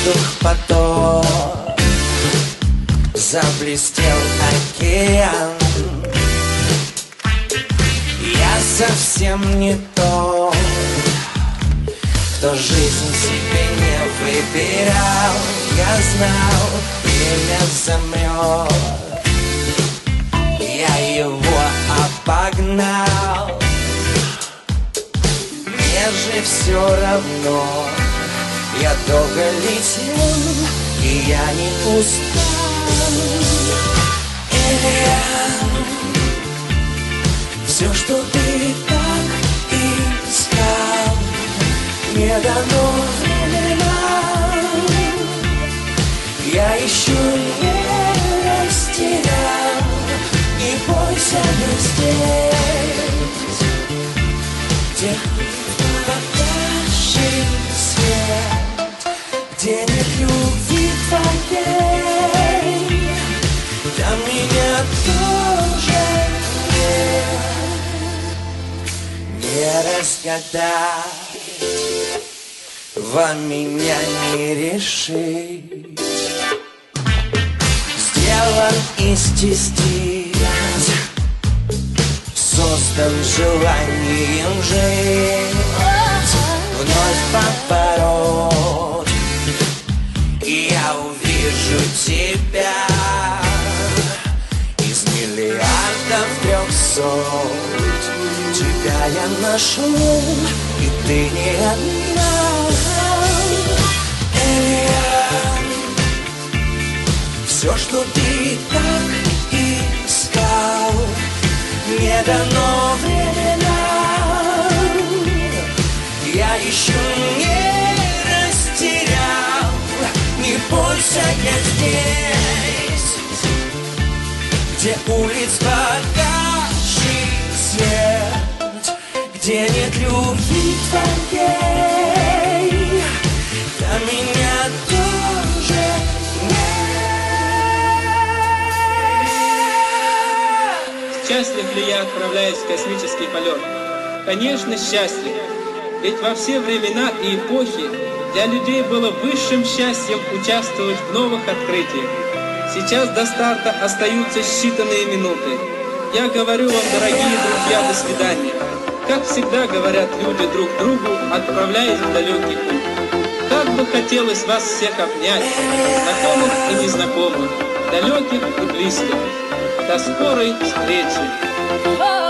воздух поток, заблестел океан. Я совсем не тот, кто жизнь себе не выбирал. Я знал, время замрет, я его обогнал. Мне же все равно, я долго летел, и я не устал. Элиан, все, что ты так искал, не дано временам. Я еще не растерял, не бойся, я здесь, где погашен свет, где нет любви твоей, там меня тоже нет. Не разгадать, вам меня не решить. Сделан из частиц, создан желанием жить. Вновь поворот, и я увижу тебя из миллиардов 300. Тебя я нашел, и ты не одна. Элиан, все, что ты так искал, не дано временам. Я еще не растерял, не бойся, я здесь, где улиц погасший свет, где нет любви твоей, там меня тоже нет. Счастлив ли я, отправляясь в космический полет? Конечно, счастлив. Ведь во все времена и эпохи для людей было высшим счастьем участвовать в новых открытиях. Сейчас до старта остаются считанные минуты. Я говорю вам, дорогие друзья, до свидания. Как всегда говорят люди друг другу, отправляясь в далекий путь. Как бы хотелось вас всех обнять, знакомых и незнакомых, далеких и близких. До скорой встречи!